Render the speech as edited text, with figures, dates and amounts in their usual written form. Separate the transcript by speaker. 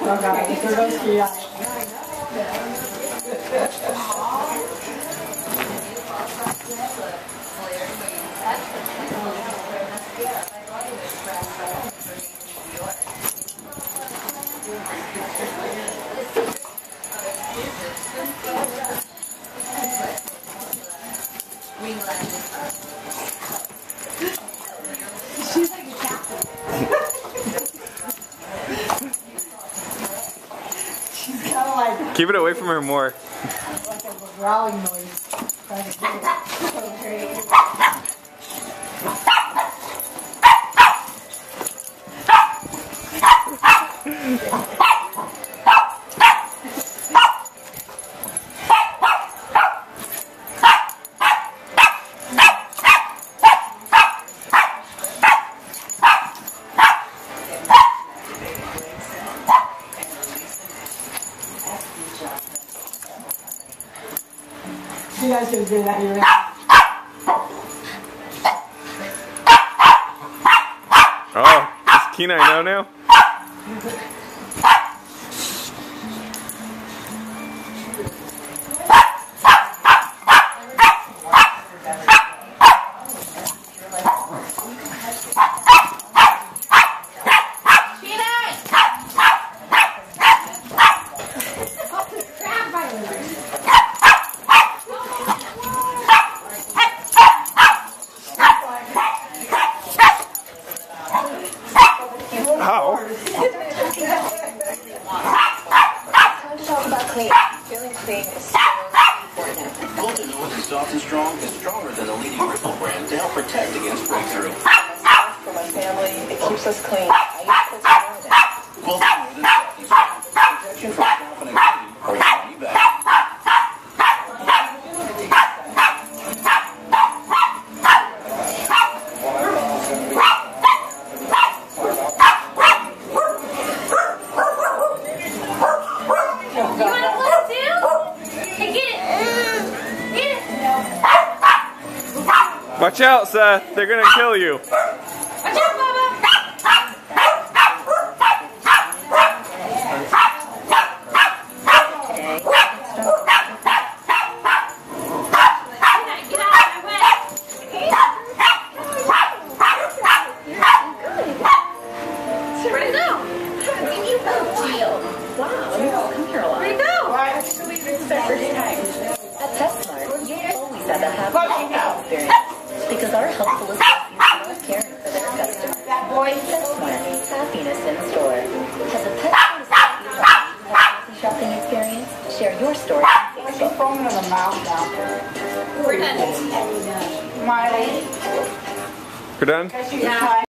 Speaker 1: She's like a captain. She's kind of like...
Speaker 2: Keep it away from her more.
Speaker 1: Like a growling noise. Trying to get it. So great. You guys can do that here.
Speaker 2: Oh, is Kenai know now? How?
Speaker 3: Time to talk about clean. Feeling clean is so important.
Speaker 4: Golden Oil is soft and strong and stronger than the leading Ripple brand to help protect against breakthrough.
Speaker 3: For my family, it keeps us clean. I use this more than
Speaker 4: Golden Oil is soft and strong. Protection from scalp and activity or your money back.
Speaker 2: Watch out, Seth. They're gonna kill you.
Speaker 5: Watch out, Bubba! Get out of my way! Where'd it go? You go, Jill.
Speaker 3: Wow, come here a lot.
Speaker 5: Where'd it go?
Speaker 3: At TestSmart, you always have a happy experience because our helpful associates love caring for their customers. TestSmart, happiness in store. Has a pet healthy shopping experience? Share your story on Facebook.
Speaker 1: Foaming in the mouth now.
Speaker 5: We're done.
Speaker 1: Miley.
Speaker 2: We're done?
Speaker 1: Yeah.